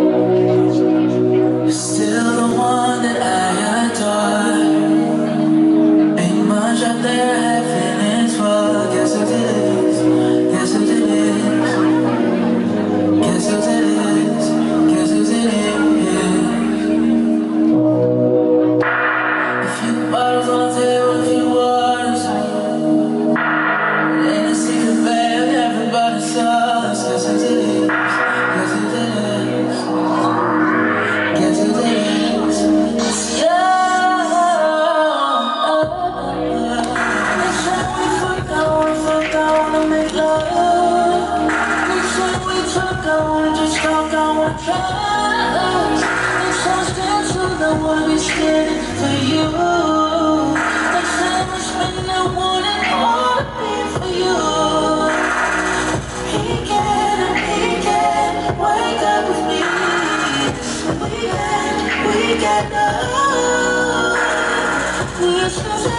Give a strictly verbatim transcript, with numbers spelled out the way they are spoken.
You're still the one that I adore. Ain't much out there happening for. Guess who it is? Guess who it is? Guess who it is? Guess who it is? A few bottles on the table, a few waters. Ain't a secret, babe, everybody sucks. Guess who it is? Guess who it is? Guess who it is? It's you. Next time we fuck, I wanna fuck, I wanna make love. Next time we talk, I wanna just talk, I wanna trust. Next time stand still, I wanna be standing for you. Next time we spend, I wanna, I wanna be for you. He can, he can wake up with me. We got, we got love. We're supposed to